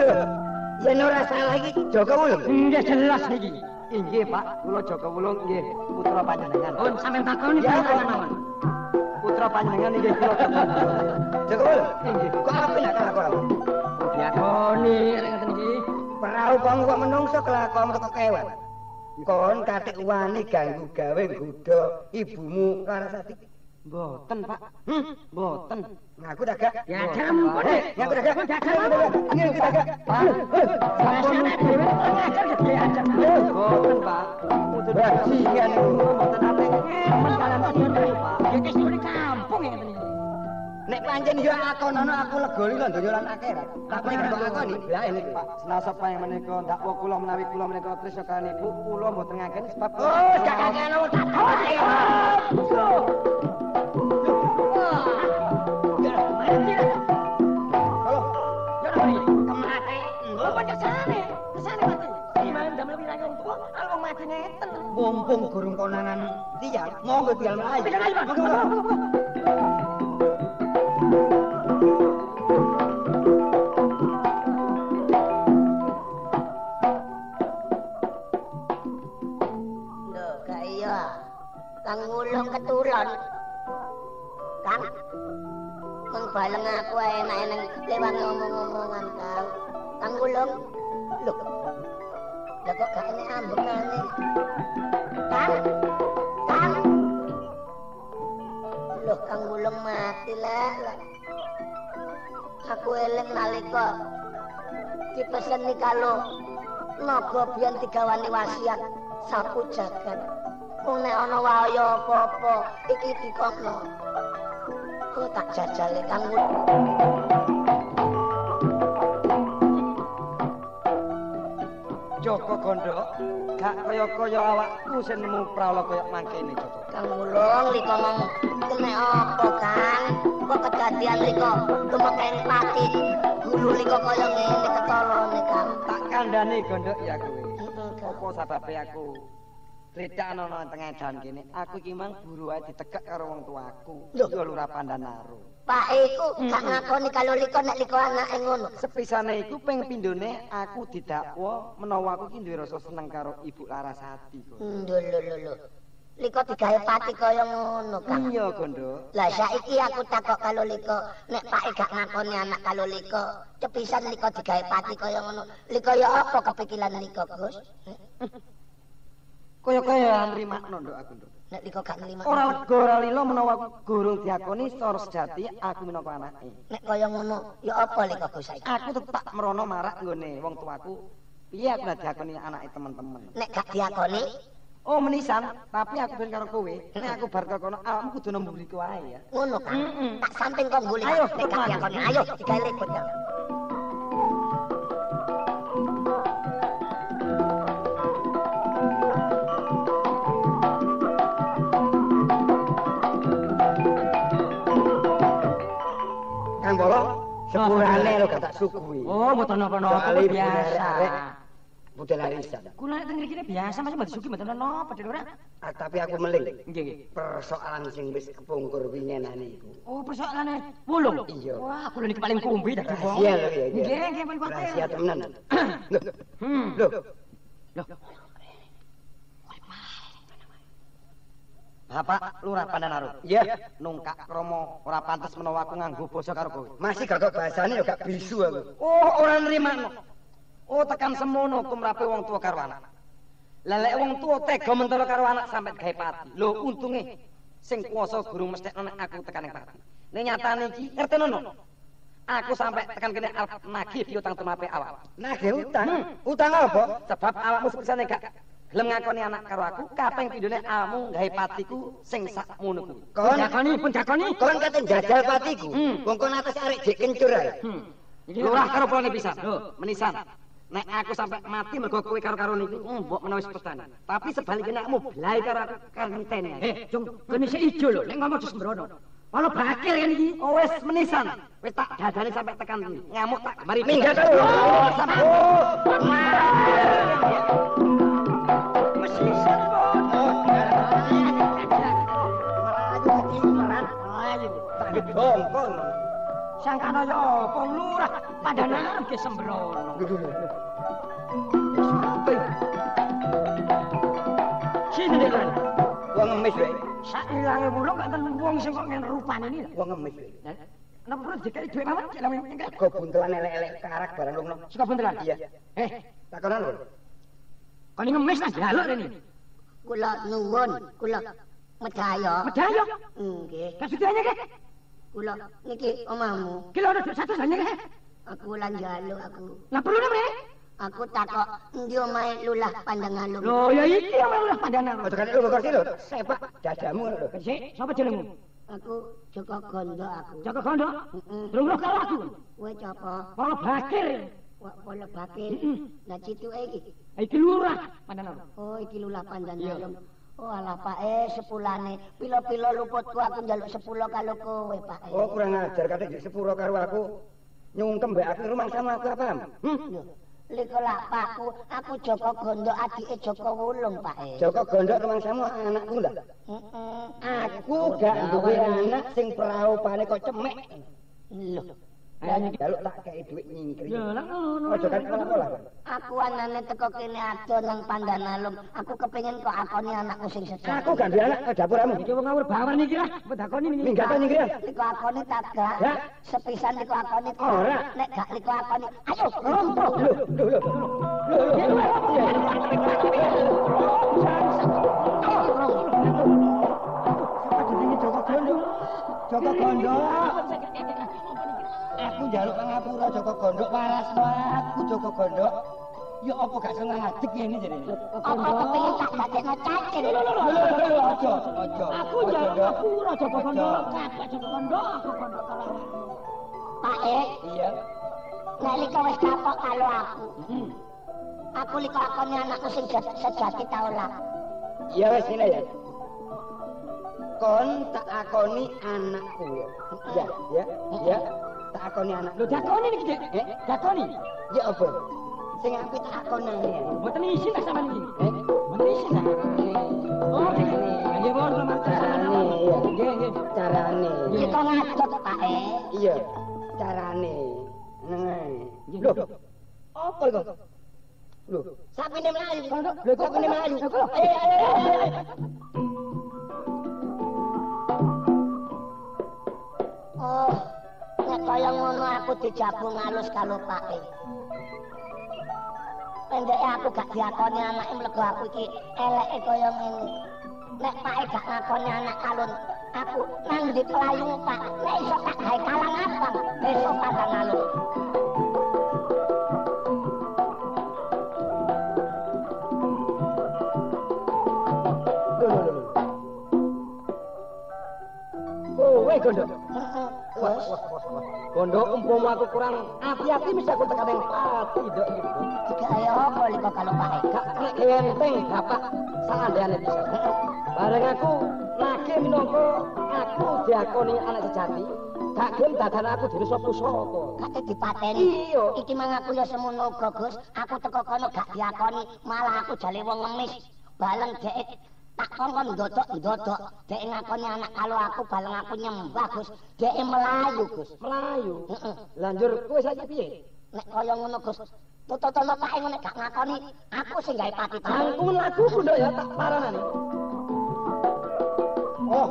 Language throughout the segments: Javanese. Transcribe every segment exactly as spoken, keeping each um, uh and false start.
Yen ora salah iki Joko Wulung. Nggih jelas niki. Inggih Pak, kula Joko Wulung nggih putra panjenengan. Oh sampeyan takoni Ya, panjenengan mawon. Putra panjenengan inggih kula Joko Wulung. inggih. Kok apa nak kelakuan? Diakoni rek ngoten iki. Perahu kamu kok menungso kelakuan kok kewan. Kon katik wani ganggu gawe nggodha ibumu Larasati. Mboten, Pak. Hmm, mboten. Ngaku dah gak? Ya jamu kok. Ngaku dah gak? Jamu. Ngaku dah gak? Sampun dhewe ngajar gede ajar. Mboten, Pak. Mboten Bajingan iku. mboten ate ngemen kalian panjenengan, Pak. Ya wis di kampung ya ngene iki. Nek pancen yo akonono aku legoni lho donya lan akhirat. Apa iki kok akoni? Blae niku, Pak. Senasa panjang menika dakwa kula menawi kula menika tresna kaliyan ibu, kula mboten ngakeni sebab Oh, gak kakekno tak tahu. Mumpung gurung konangan tiyang, monggo tiyang mlayu. Lho, gak iya. Kang Wulung ketulon. Kang. Meng baleng aku enak-enak lewat ngomong-ngomongan, Kang. Kang Wulung. Lho. Lah kok gak enek ambekane. Kang. Kang. Loh, Kang Wulung mati lah. Aku eling nalika dipeseni kalau naga biyen digawani wasiat sapu jagat. Wong nek ana waya apa-apa iki dikokno. Kok tak jajale Kang Wulung. Joko Gondo, gak kaya-kaya awakku sing nemu prawala kaya mangkene, Joko. Kang Wulung liko ngomong kene apa, Kang? Kok kedadian liko tumeken pati. Guru liko kaya ngene ketolone, Kang. Tak kandhani Gondo ya kowe. Heeh, Kang. Apa sababe aku Rita ana nang tengah dalan kene, aku iki mang buru ae ditekek karo wong tuaku. Lho. Iku Lurah Pandanaru. Pak iku gak ngakoni kalau liko nek liko anake ngono. Sepisane iku ping pindhone aku didakwa menawa aku iki duwe rasa seneng karo Ibu Larasati. Gondo. Ndul lho lho lho. Liko digawe pati kaya ngono, Kang. Iya, Gondo. Lah saiki aku takok kalau liko nek Pak gak ngakoni anak kalau liko, cepisan liko digawe pati kaya ngono. Liko ya apa kepikiran liko, Gus? Kaya-kaya nrimakno nduk aku, Nduk. Nek liko gak nrimo. Ora lega ora lila menawa aku gurung diakoni secara sejati aku minangka anake. Nek kaya ngono, ya apa liko Gus saiki? Aku tetap merono marak nggone wong tuaku. Piye aku nek diakoni anake teman-teman. Nek gak diakoni, Oh menisan, tapi aku ben karo kowe. Nek aku bar karo kono, awakmu kudu nemburi kowe ae ya. ngono kan. Tak samping kok nguli. Ayo, nek gak diakoni, ayo digawe lekut Kang. Kang Bolo, sepurane lho gak tak suguhi. Oh, mboten napa-napa Soale biasa. Budhe larisan. Kula nek teng mriki biasa Mas mboten sugi mboten napa, Dik ora. Ah, tapi aku meling. Nggih, nggih. Persoalan sing wis kepungkur wingenane iku. Oh, persoalane Wulung. Iya. Wah, kula niki paling kumbi dadi wong. Rahasia lho ya. Nggih, nggih pun kuwatir. Rahasia tenan. Loh. Hmm. Loh. Loh. Bapak Lurah Pandanaru. Iya. Nungkak kromo ora pantes menawa aku nganggo basa karo kowe. Masih gak kok bahasane yo gak bisu aku. Oh, ora nrimano. Oh, tekan semono tumrape wong tua karo anak. Lah lek wong tua tega mentolo karo anak sampe gawe pati. Lho, untunge sing kuwasa guru mesthekno nek aku tekan ning pati. Ning nyatane iki ngertenono. Aku sampe tekan kene arep nagih piutang tumrape awak. Nagih utang. Utang apa? Sebab awakmu sepisane gak gelem ngakoni anak karo aku, kaping pindhone awakmu gawe patiku sing sakmono kuwi. Kon Jakoni pun jakoni. kon kate njajal patiku. Hmm. Wong kon atas arek jek kencur ae. Hmm. Iki Lurah karo plane pisan. Lho, menisan. Nek aku sampai mati mergo kowe karo-karo niku, mbok menawa wis petani. Tapi sebaliknya nekmu blai karo aku kan ngenteni. Eh, Jung, kene sik ijo lho, nek ngomong sembrono. Malah bakil kan iki. Oh wis menisan. Wis tak dadani sampai tekan kuwi. Ngamuk tak mari Minggat aku. sampai. Mesti sembrono. Melayu iki meran. Ayo, tak gedongkon. Sang ana ya apa lurah Pandhanaran ge sembrono. Sini Lan. Wong ngemis wae. Sak ilange mulo gak ten wong sing kok ngene rupane iki. Wong ngemis wae. Napa perlu dikai dhuwit mawon cek lawen engke. Kok buntelan elek-elek karak barang lungno. Suka buntelan? Iya. Eh, takonan lho. kon ngemis ta jaluk rene. Kula nuwun, kula medaya. Medaya. Nggih. Kasudane ke? Kula niki omahmu. Ki lho ada dhuwit satu jane ke? Aku lan njaluk aku. Lah perlu mrene? Aku takok endi omahe Lulah Pandhangalum. Lho ya iki omah Pandhanaran. Aja kan lu kursi lho. Sepak dadamu lho. Sik, sapa jenengmu? Aku Joko Gondo aku. Joko Gondo. Heeh. Terus karo aku. Kowe sapa? Polo Bakir. Wak Polo Bakir. Lah cituke iki. Iki lurah Pandhanaran. Oh, iki Lulah Pandhangalum. Oh alah Pak eh sepulane pilo-pilo luputku aku njaluk sepuluh kalau kowe Pak eh. Oh kurang ajar katik sepuro karo aku. Nyungkem mbek aku rumah sama aku apa? Hmm. Liko lak Pakku, aku Joko Gondo adike Joko Wulung Pak eh. Joko Gondo rumah sama anakku lah. Heeh. Aku gak duwe anak sing praupane kok cemek. Lho. Lah njaluk tak kei dhuwit nyingkri. Ya lah ngono. Aja kan pola. Aku anane teko kene ado nang Pandhanalum. Aku kepengin kok akoni anakku sing sejati. Aku gak duwe anak ke dapurmu. Iki wong ngawur bawan iki lah, bedakoni iki. Minggat to nyingkri. Liko akoni tak gak. Ya. Sepisan liko akoni. Ora. Nek gak liko akoni. Ayo, rompo. Lho, lho, lho. Lho. Joko Gondo. Joko Gondo. Aku njaluk pangapura Joko Gondo waras aku Joko Gondo. Ya apa gak seneng adik ngene jarene. Apa kepengin tak dadekno cacing. Lho lho lho aja aja. Aku njaluk ngapura Joko Gondo, kakak Joko Gondo, aku Gondo karo. Pak eh, Iya. nek liko wis kapok karo aku. Aku liko akoni anakku sing jat- sejati ta ora. Iya wis ngene ya. Kon tak akoni anakku ya. Ya, ya, ya. Tak akoni anak. Lho dakoni niki, Dik. Eh? Dakoni. Ya apa? Sing aku tak akoni. Mboten isin ta sampean iki? Eh? Mboten isin ta? Oh, nggih wonten Carane, iya. Nggih, nggih. Carane. Liko ngadot Pak eh. Iya. Carane. Nah. Lho. Apa iku? Lho. Sapine mlayu. Lho kok kene mlayu? Eh, eh, eh. Oh, nek kaya ngono aku dijabung halus karo Pak e. Pendeke aku gak diakoni anake mlego aku iki eleke kaya ngene. Nek Pak e gak ngakoni anak kalun, aku nang ndi pelayu Pak. Nek iso tak gawe kalang abang besok Pandhangalum. Lho lho lho. Oh, weh Gondo. Heeh. Wah, Wes. wah, wah, wah. Gondo umpama aku kurang hati-hati mesti aku tekan yang pati dok iki. Digawe apa liko kalau Pak e? Gak nek enteng bapak sangandeane bisa. Bareng aku lagi minangka aku diakoni anak sejati. Gak gelem dadan aku dhewe sapa sapa. Kate dipateni. Iya. Iki mang aku ya semono uga, Gus. Aku teko kono gak diakoni, malah aku jale wong ngemis. Baleng dhek tak kongkon ndodok-ndodok. Dhek ngakoni anak kalau aku baleng aku nyembah, Gus. Dhek melayu, Gus. Melayu. Heeh. Lanjur kowe saiki piye? Nek kaya ngono, Gus. Toto-toto Pak ngono gak ngakoni, aku sing gawe pati pati. Angkun laguku ndok ya tak paranane. Oh.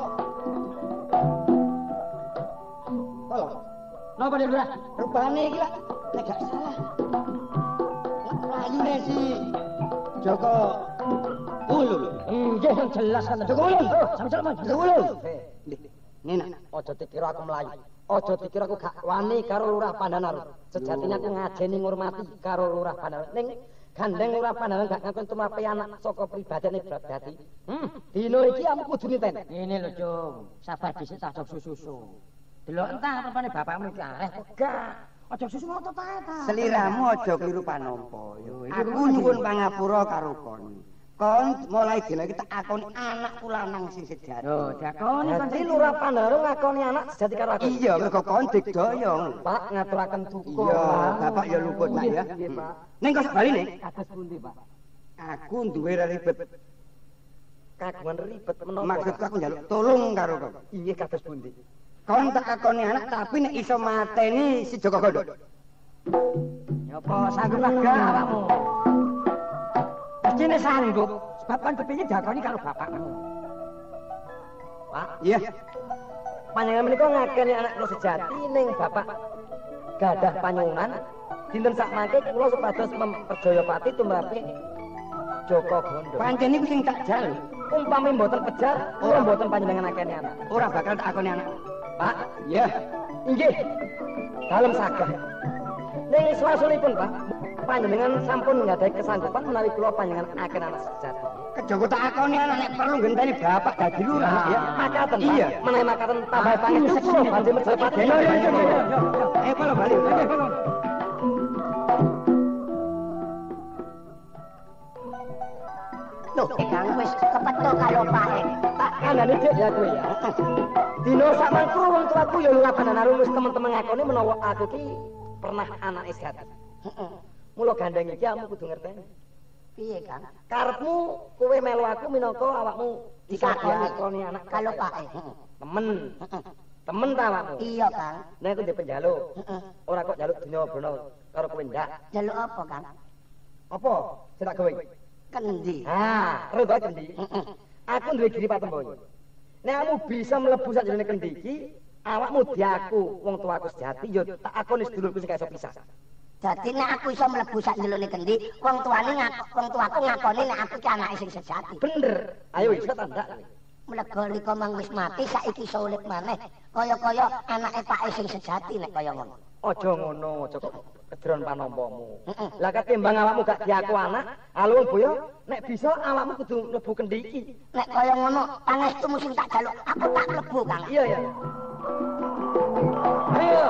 Kalau Napa Dik Lurah? rupane iki lah nek gak salah. Nek melayune si Joko Ulul. Nggih, jelas kan. Joko Ulul. Sama-sama. Joko Ulul. Nena, aja dikira aku melayu. Aja dikira aku gak wani karo Lurah Pandhanaran. Sejatine aku ngajeni ngurmati karo Lurah Pandhanaran. Ning gandeng Lurah Pandhanaran gak ngakon tumape anak saka pribadine Bradati. Hmm, dino iki aku kudu niten. Ini lho, Cung. Sabar dhisik tak jog susu. Delok entah rupane bapakmu iki areh tegak. Aja susu ngotot ae ta. Seliramu aja kliru panompo. Aku nyuwun pangapura karo kon. Kon mulai dina iki tak akoni anakku lanang sing sejati. Lho, dakoni kon. Dadi Lurah Pandhanaran ngakoni anak sejati karo aku. Iya, mergo kon digdaya. Pak ngaturaken duka. Iya, Bapak ya luput Pak ya. Nggih, Pak. Ning kok baline Kados pundi, Pak? aku duwe ribet. Kagungan ribet menapa? Maksudku aku njaluk tolong karo kok. Inggih kados pundi? kon tak akoni anak tapi nek iso mateni si Joko Gondo. Ya apa sanggup gak awakmu? Mestine sanggup, sebab kan kepingin diakoni karo bapakmu. Pak, Iya. panjenengan menika ngakeni anak kula sejati ning bapak gadah panyunan dinten sak mangke kula supados memperjaya pati tumrape Joko Gondo. Pancen iku sing tak jaluk. Umpami mboten pejar, kula mboten panjenengan akeni anak. Ora bakal tak akoni anak. Pak, Iya. inggih. Dalem sagah. Ning swasulipun, Pak, panjenengan sampun nggadahi kesanggupan menawi kula panjenengan akeni anak sejati. Kejaba tak akoni anak nek perlu ngenteni bapak dadi lurah ya. Makaten, Pak. Iya. Menawi makaten tambah pangestu kula badhe medhep pati. Iya, iya, iya, iya. Eh, kalau balik. Eh, kalau. Loh, Kang wis kepetho karo Pak. Tak kandhane Dik ya kowe ya. Dino sak mangko wong tuaku ya ora benar wis temen-temen ngakoni menawa aku ki pernah anake sejati. Heeh. Mula gandeng iki kamu kudu ngerteni. Piye, Kang? Karepmu kowe melu aku minangka awakmu Dikakoni. dikakoni anak Kalo Pak. temen. Temen ta awakmu? Iya, Kang. Nek aku ndek penjaluk. Heeh. Ora kok jaluk dunya brana karo kowe ndak. Jaluk apa, Kang? Apa? Sing tak gawe. Kendi. Ah, rada kendi. Aku duwe giri patemboyo. Nek kamu bisa mlebu sakjroning kendi iki, awakmu diaku wong tuaku sejati yo tak akoni sedulurku sing iso pisah. Dadi nek aku iso mlebu sak ndelone kendi, wong tuane ngako, wong tuaku ngakoni nek aku ki anake sing sejati. Bener. Ayo iso tak ndak. Mlega liko mang wis mati saiki iso urip maneh. Kaya-kaya anake pake sing sejati nek kaya ngono. Aja ngono, aja kok kedron panampamu. Lah ketimbang awakmu gak diaku anak, alung boyo nek bisa awakmu kudu mlebu kendi iki. Nek kaya ngono, pangestumu sing tak jaluk, aku tak mlebu, Kang. Iya ya. Ayo.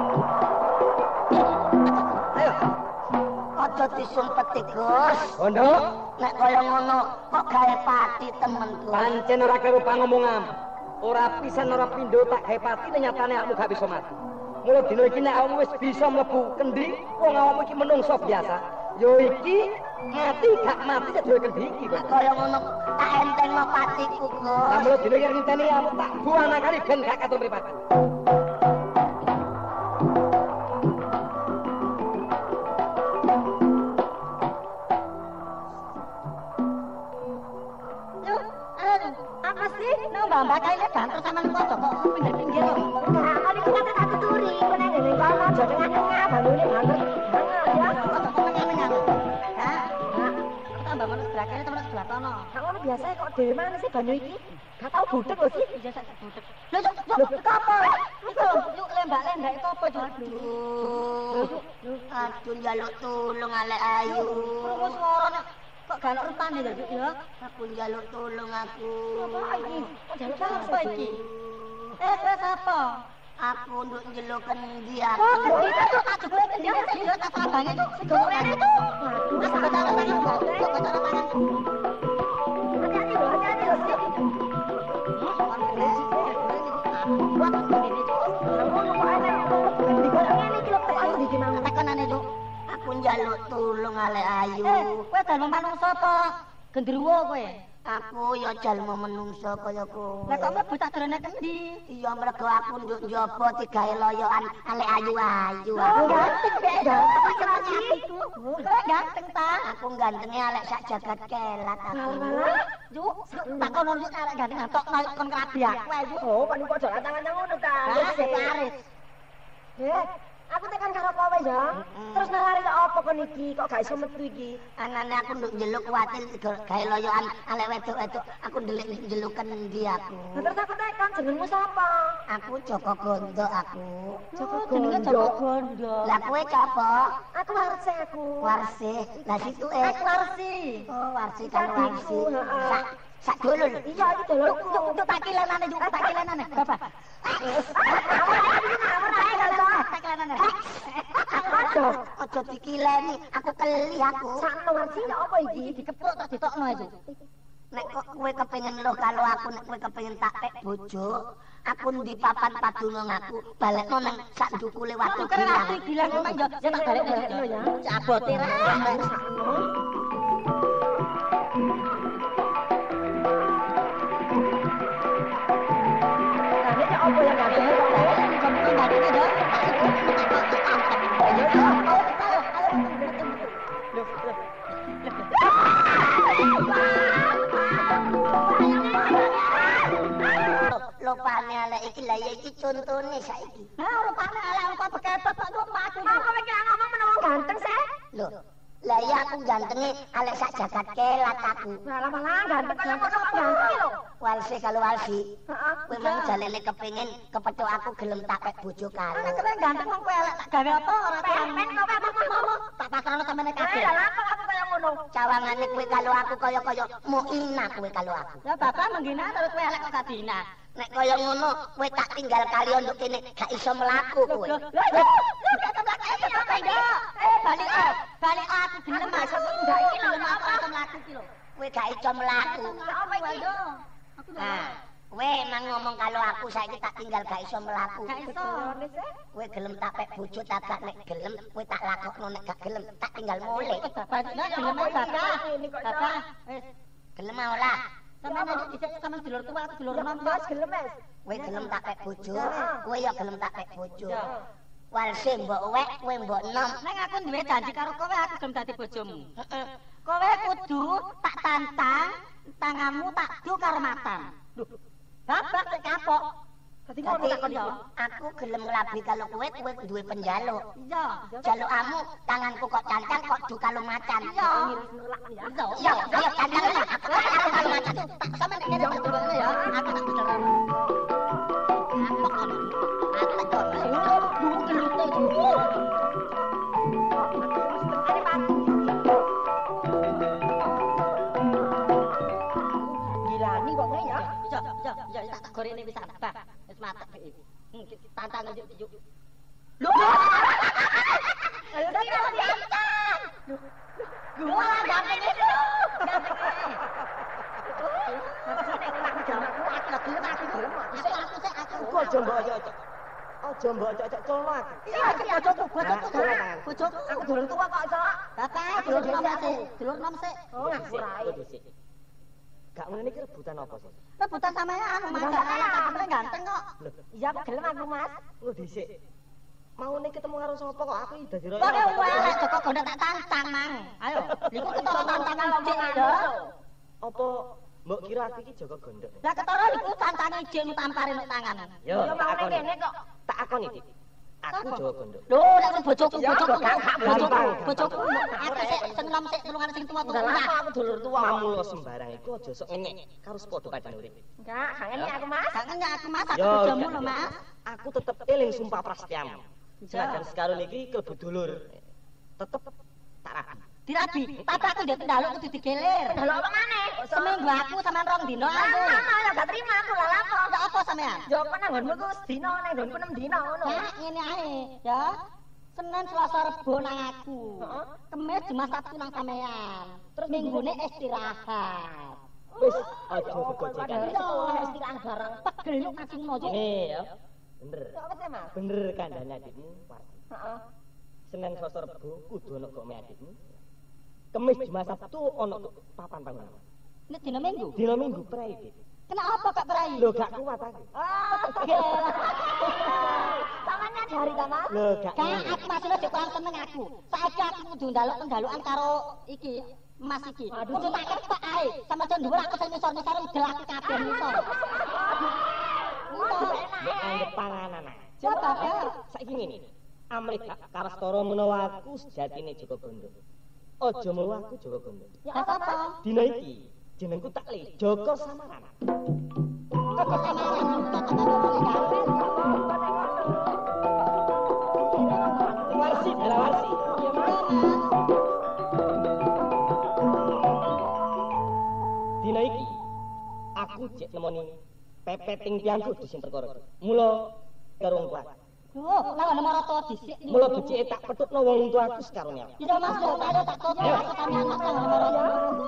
Ayo. Aja disumpeti, Gus. Gondo, Nek kaya ngono, kok gawe pati temenku. pancen ora karo pangomongam. Ora pisan ora pindho tak gawe pati nek nyatane awakmu gak bisa mati. Mula dina iki nek awakmu wis bisa mlebu kendi, wong awakmu iki menungso biasa. Yo iki mati gak mati sedaya kendi iki kok. Nek kaya ngono, tak entengno patiku, Lah Gus. mula dina iki ngenteni awakmu tak buang kali ben gak katon mripate. Loh, anu, apa sih? Nang mbak kae bantu sampean kok kok pinggir-pinggir kok. Nah, kali kita tak tuturi, kok nang ngene kono aja tengah-tengah bangunnya banter. Ya, kok kok menyan-menyan. Ha? Tambah mana sebelah kene temen sebelah kono. Kamu biasa kok dhewe mana sih banyu iki? Gak tau budek lho sih. Biasa sak budek. Lho, lho, apa? Iku yuk lembak-lembak itu apa to? Aduh. Aduh njaluk tulung alek ayu. Krungu suarane kok gak ono rupane ya, Juk ya? Aku njaluk tulung aku. Apa iki? Kok njaluk apa iki? Eh, eh apa? Aku nduk njeluk kendi aku. Oh, kendi itu tak jebule kendi ya tak abange itu segorene itu. Waduh, aku tak tangan kok kok tak tangan. Hati-hati lho, hati-hati lho sih. Aku njaluk tulung alek ayu. Eh, kowe dalem manungsa apa gendruwo kowe? Aku ya jalma menungso kaya kowe. Lah kok mlebu tak drone kendi? Iya mergo aku nduk njaba digawe loyokan alek ayu-ayu. Oh, ganteng kek ganteng apa iku? Kowe ganteng ta? Aku gantenge alek sak jagat kelat aku. Malah, Juk, tak kono iki arek ganteng tok kon krabi aku ae, Juk. Oh, kon kok jalan tangan ngono ta? Wis Paris. Eh, aku tekan karo kowe ya. Terus nalari kok apa kon iki? Kok gak iso metu iki? Anane aku nduk njeluk kuwatir gawe loyokan alek wedok-wedok. Aku ndelik njeluk kendi aku. Terus aku tekan jenengmu sapa? Aku Joko Gondo aku. Joko jenenge Joko Gondo. Lah kowe sapa? Aku Warse aku. Warse. Lah situ eh. Aku Warsi. Oh, Warsi kan Warsi. Adikku, heeh. Sak sak dulur. Iya, iki dulur. Tuk tuk tak kilenane juk, tak kilenane. Bapak. Aduh, Aja dikileni, aku keli aku. sakno Warsi ya apa iki? Dikepuk tak ditokno itu. Nek kok kowe kepengin loh kalau aku nek kowe kepengin tak tek bojo, aku ndi papan padunung aku balekno nang sak ndukule watu gilang. Gilang memang ya tak balik-balik ya. Cabote ra. Nah, ini apa yang gak Lah ya iki contone saiki. Ha rupane ala kok bekepet kok omahku. Apa iki ngomong menawa ganteng sih? Lho, lah ya aku gantenge alek sak jagat kelat aku. Lah malah ganteng kaya ngono ganteng lho. Walsi kalau walsi. Heeh. Kowe mau jalene kepengin kepethuk aku gelem tak pek bojo karo. Nek kowe ganteng wong kowe elek tak gawe apa ora pengen kowe ngomong tak pakarno sampeyan kabeh. Lah lha aku kaya ngono. Cawangane kowe kalau aku kaya-kaya mau ina kowe kalau aku. Ya bapak menghina terus kowe elek kok kadina. Nek kaya ngono kowe tak tinggal kali nduk kene gak iso mlaku kowe. Lho, lho, gak mlaku iki apa yo? Eh, balik ah. Balik aku gelem masuk ndak iki gelem apa mlaku iki lho. Kowe gak iso mlaku. Apa iki? Aku Nah, kowe emang ngomong kalau aku saiki tak tinggal gak iso mlaku. gak iso. Kowe gelem tak pek bojo tak gak nek gelem kowe tak lakokno nek gak gelem tak tinggal mulih. Bapak gelem bapak. Bapak, wis Gelem ora? sampeyan nek dhisik sampeyan dulur tua aku dulur nom wis gelem wis. Kowe gelem tak pek bojo, kowe ya gelem tak pek bojo. Walse mbok wek, kowe mbok nom. Nek aku duwe janji karo kowe aku gelem dadi bojomu. Heeh. Kowe kudu tak tantang, tanganmu tak du karo matan. Lho, bapak sik kapok. Dadi ngono takon yo. Aku gelem nglabi kalau kowe kowe duwe penjaluk. Iya. Jalukamu tanganku kok cancang kok du kalau macan. Iya. Iya, iya, ayo cancang lah. Aku kalau macan. Tak sampe nek kene tak dulurne ya. Aku tak dulur. Aku kono. Aku kok. Duh, gelute iki. Gilani kok ngene ya. Iya, iya, iya tak gorene wis abah. Wis matek iki. Hmm, tantang aja yuk. Lho. Ayo tak tantang. Lho, malah ganteng itu. Ganteng. Aja mbok yo. Aja mbok cocok-colno aku. Iya, iki bojoku, bojoku. Bojoku, aku dulur tua kok iso. Bapak, dulur nom sik. Dulur nom sik. Oh, ngaku rai. Gak ngene iki rebutan apa sih? Rebutan sampean, Mas. Sampeyan ganteng kok. Iya, gelem aku, Mas. Lu dhisik. Mau nih ketemu karo sapa kok aku iki dadi royo. Kok elek kok gondok tak tantang, Mang. Ayo, niku ketara tantangan cek lho. Apa mbok kira aku iki Joko Gondok? Lah ketara niku tantange cek tampare nek tangan. Yo, tak akoni kene kok. Tak akoni, Dik. Aku Joko Gondok. Lho, nek bojoku, bojoku, bojoku, bojoku. Aku sik sing nom sik tulungan sing tuwa-tuwa. Aku dulur tuwa. Mamulo sembarang iku aja sok ngene karo padha pancen urip. Enggak, ngene aku, Mas. Ngene aku, Mas. Aku Yo, bojomu gak. lho, Mas. Aku tetep eling sumpah prasetyamu. Senajan sekarang iki klebu dulur. Tetep tak rabi. Dirabi, tapi aku ndek ndaluk kudu digelir. Ndaluk apa maneh? Seminggu aku sampean rong dino aku. Sama ya gak terima aku lah lapo. Ndak apa sampean? Ya apa nang nggonmu ku sedina nang nggonku enam dina ngono. Ya ngene ae, ya. Senin, Selasa, Rebo nang aku. Kemis, Jumat, Sabtu nang sampean. Terus minggune istirahat. Wis aja kegojekan. Iya, istirahat bareng. Pegel lu kacing mojo. Nih ya. Bener. Ya wis ya, Mas. Bener kandhane adikmu. Heeh. Senin Selasa Rebo kudu ana kok me adikmu. Kemis Jumat Sabtu ana papan panggonan. Nek dina Minggu. Dina Minggu prei, Dik. Kenapa gak perai? Lho gak kuat aku. Ah, tangannya jari ta, Mas? Lho gak. Kak, aku masih di kurang seneng aku. Saiki aku kudu ndaluk pendalukan karo iki Mas iki. Kudu tak ketok ae. Sama jan dhuwur aku sing nisor-nisor udel aku kabeh nisor. Mbok anggap panganan ae. Coba, Pak. Saiki ngene. Amrit Karastara menawa aku sejatine Joko Gondok. Aja melu aku Joko Gondok. Ya apa? Dina iki jenengku tak le Joko Samaran. Joko Samaran. Warsi, bela warsi. Dina iki aku cek nemoni pepeting pianku di sing perkara. Mula karo wong tuaku. Loh, lah ana maroto dhisik. Mula becike tak petutno wong tuaku sekarone. Iya, Mas, lho, ayo tak toto aku sampean Mas ana maroto.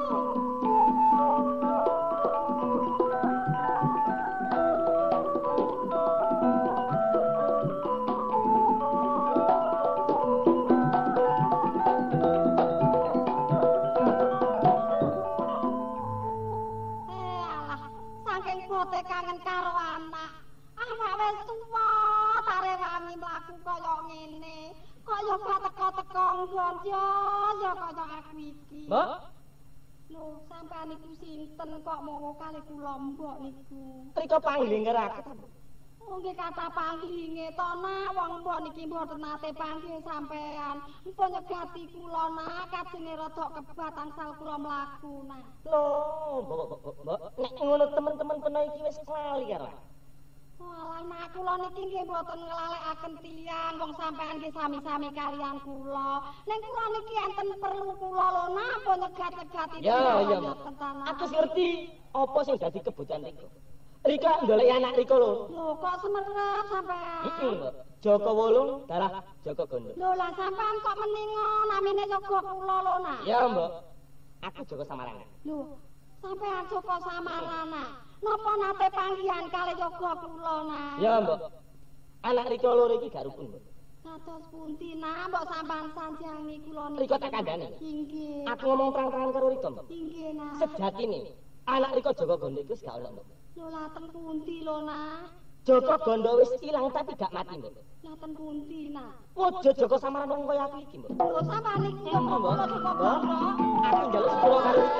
Kote kangen karo anak. Anak wis tuwa, tare wani mlaku kaya ngene. Kaya teko-teko nggon ya, ya kaya aku iki. Mbok, Lho, sampean niku sinten kok mau kali kula mbok niku? triko pangling karo aku ta. Nggih kata panglinge to nak wong mbok niki mboten nate panggih sampean. Mpun nyegati kula nak kajenge rada kebat angsal kula mlaku nak. Loh, Mbok, Mbok, Mbok, nek ngono teman-teman kena iki wis lali karo. Walah nak kula niki nggih mboten nglalekaken tiyang wong sampean nggih sami-sami kalian kula. Ning kula niki enten perlu kula lho nak pun nyegat-nyegati. Ya, ya. Aku ngerti apa sing dadi kebutuhan Rika. Rika ndoleki anak Rika lho. Lho kok semerep sampean? Heeh, Mbok. Joko Wolung darah Joko Gondo. Lho lah sampean kok meningo namine Joko kula lho nak. Ya, Mbok. Aku Joko Samarana. Lho, sampean Joko Samarana. Napa nate panggihan kali Joko kula nak? Ya, Mbok. Anak Rika loro iki gak rukun, Mbok. Kados pundi nak mbok sampean sanjangi kula niki. Rika tak kandhani. Inggih. Aku ngomong terang-terangan karo Rika, Mbok. Inggih nak. Sejatine anak Rika Joko Gondo iku gak ono, Mbok. Lho lah teng pundi lho nak? Joko Gondo wis ilang tapi gak mati, Mbok. Lah teng pundi nak? Wujud Joko Samarana wong kaya aku iki, Mbok. Lho sampean iki yo Mbok. kula Joko Gondo. Aku njaluk sepuro karo Rika.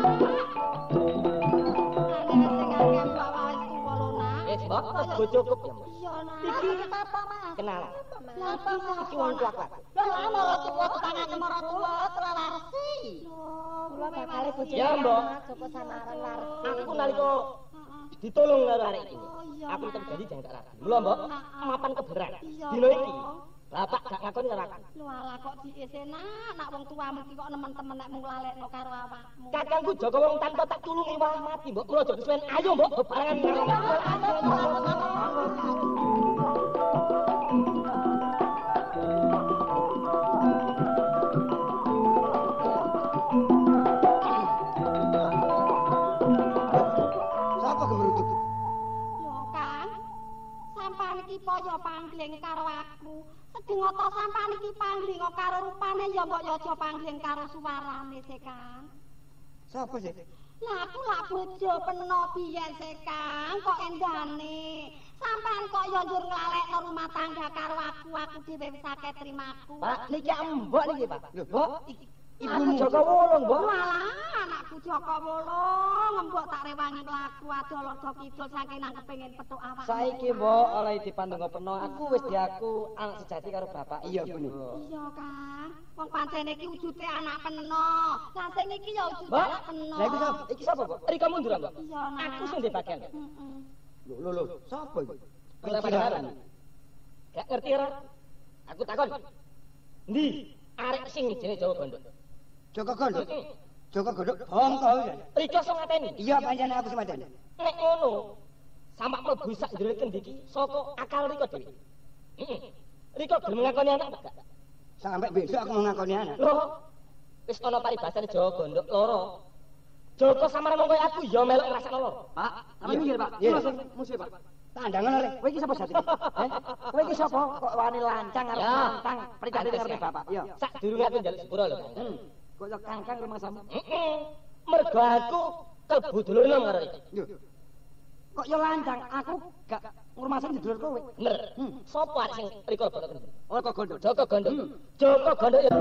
Wis, Mbok, kebo cukup ya, Mbok. Iya nak. Iki apa Mas? kenal. Lah Iki wong tuaku. Lho lah ora tuwa tetangane marang tuwa telaresi. Kula bakal bojo. Ya, Mbok. Joko Samaran laresi. Aku nalika ditolong karo arek iki. Aku tetep janji jangan tak ragu. Mula, Mbok, mapan keberan. Dino iki bapak gak ngakoni karo aku. Lho ala kok diisi nak, nak wong tuamu iki kok nemen-temen nek mung lalekno karo awakmu. Kakangku Joko wong tanpa tak tulungi wah mati, Mbok. Kula aja kesuwen. Ayo, Mbok, bebarengan karo Sapa gemeruduk? Lho Kang, sampean iki poyo panggling karo aku. Sedengata sampean iki panggling karo rupane ya mbok yo aja panggling karo suarane se Kang. Sapa sih? Lah aku lak bojo peno biyen se Kang, kok endane. Sampean kok yo njur nglalekno rumah tangga karo aku, aku dhewe wis akeh trimaku. Pak, niki mbok niki, Pak. Lho, Mbok, ibumu Joko Wolung, Mbok. Walah, anakku Joko Wolung, mbok tak rewangi mlaku adol-adol kidul saking nang kepengin petuk awak. saiki Mbok oleh dipandheng peno aku wis diaku anak sejati karo bapak. Iya, Bu. Iya, Kang. Wong pancen iki wujude anak peno. Lah sing iki ya wujude Mbok, anak peno. Lah iki sapa? Iki sapa, Mbok? Rika mundur, Mbok. Iya, Nak. Aku sing ndek bagian. Heeh. Lho, lho, lho. Sapa iki? Ora padahal. Gak ngerti ora? Aku takon. Ndi arek sing jenenge Joko Gondo? Joko Gondo. Joko Gondo bong to. Rika sing ngateni. Iya, pancen aku semadane. Nek ngono, sampak mlebu sak jero kendi iki saka akal Rika dhewe. Heeh. Rika gelem ngakoni anak gak? Sampai besok aku mau ngakoni anak. Lho, wis ana paribasane Joko Gondo loro. Joko Samarana koyo aku ya melok ngrasakno loro. Pak, apa minggir, Pak? Kula sing musuh, Pak. Tandangan oleh. Kowe iki sapa jati? Heh? Kowe iki sapa? Kok wani lancang arep Ya. nantang pribadi karo bapak. Iya. Sak durunge aku njaluk sepuro lho. Hmm. Kok yo kangkang rumah sama. Heeh. Mergo aku klebu dulur enom karo iki. Lho. Kok yo lancang? Aku gak ngurmasen dulur kowe. Bener. Hmm. Sopo arek sing Rika Gondo? Oh, kok Gondo. Joko Gondo. Joko Gondo ya.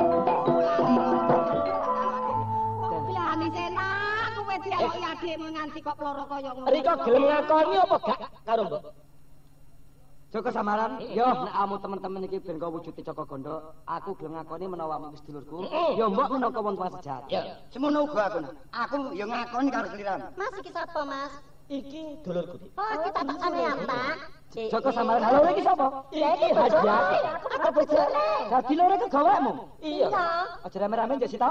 Bilani senak, kowe dialoki adikmu nganti kok ploro kaya ngono. Rika gelem ngakoni apa gak karo Mbok? Joko Samaran, yo nek kamu teman-teman iki ben kok wujude Joko Gondo, aku gelem ngakoni menawa wis dulurku. Yo mbok minangka wong tua sejati. Ya. Semono uga aku. Nak. Aku yo ngakoni karo sliramu. Mas iki sapa, Mas? Iki dulurku. Oh, kita tak sampean, Pak. Joko Samaran, halo iki sapa? Iki hadiah. Aku bojone. Dadi loro iki gawakmu. Iya. Aja rame-rame njek sitok.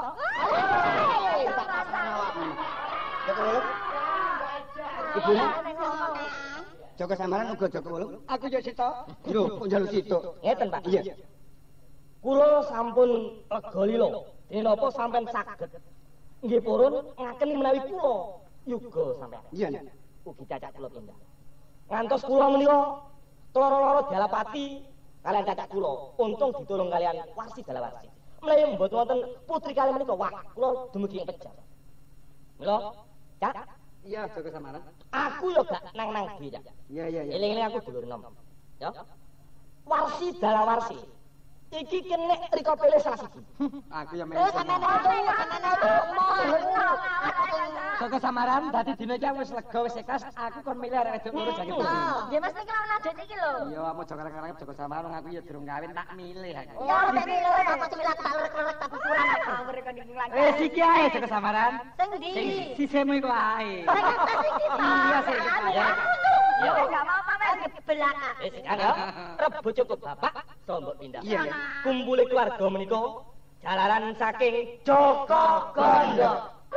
Joko Wolung. Ibune Joko Samaran uga Joko Wolung. Aku yo sitok. Lho, kok njaluk sitok. Ngeten, Pak. Iya. Kula sampun lega lila. Dene napa sampean saged nggih purun ngakeni menawi kula yuga sampean. Iya, Nak. Ugi cacak kula pindah. Ngantos kula menika loro-loro Dalapati kalian cacak kula. Untung ditulung kalian Warsi Dalawarsi. Menawi mboten wonten putri kalian menika, wah kula dumugi ing pejah. Mila, Cak, Iya, Joko Samaran. aku yo gak nang-nang dhewe, Cak. Iya, iya, iya. Eling-eling aku dulur enom. Ya. Warsi Dalawarsi. iki kenek riko pilih salah siji. Aku ya Eh sampeyan itu, sampeyan itu mohon. Saka samaran dadi dina iki wis lega wis ikhlas aku kon milih arek wedok loro jake bojo. Nggih Mas niki lawan adik iki lho. Iya aku jogak-jogak joko samaran aku ya durung kawin tak milih aku. Ya nek milih apa cemil tak lurek-lurek tak kurang awur kon iki lan. Wis iki ae joko samaran. Sing ndi? Sisemu iku ae. Sing atas iki ta. Iya sih. Ya enggak apa-apa wis ke belakang. Wis kan ya. Rebo cukup bapak tombok pindah. Iya ya. Kumpule keluarga menika jalaran saking Joko Gondo.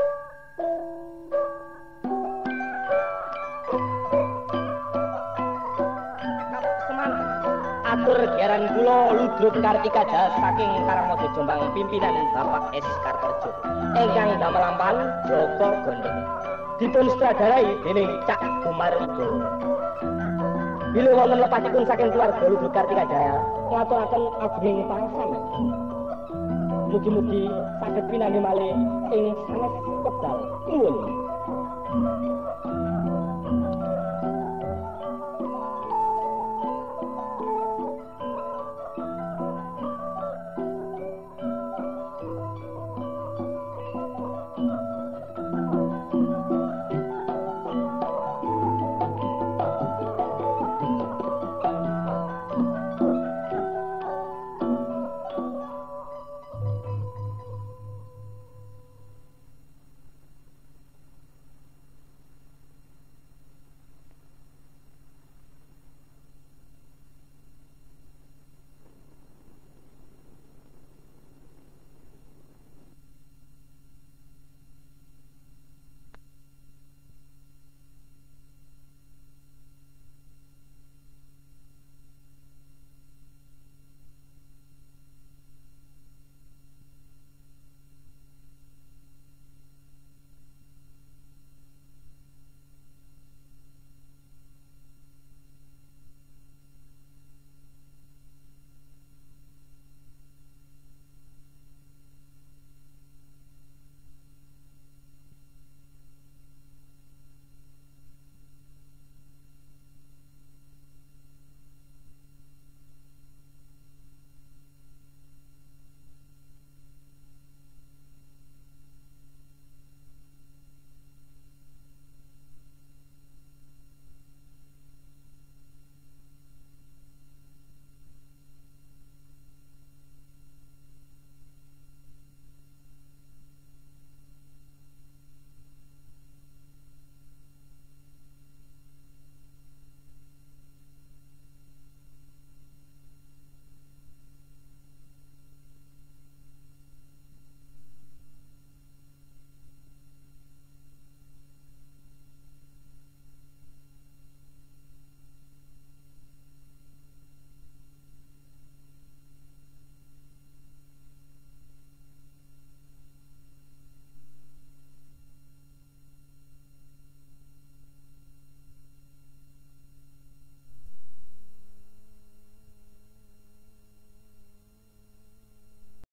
Atur geran kula Ludruk Kartika Jas saking Karangmojo Jombang pimpinan Bapak S. Kartojo ingkang damel lampan Joko Gondo dipun sutradarai dening Cak Gumar Wibowo. Bila wonten lepasipun saking keluarga Ludruk Kartika Jaya ngaturaken agunging pangasaman. Mugi-mugi saged pinanggih malih ing sanes wekdal nuwun.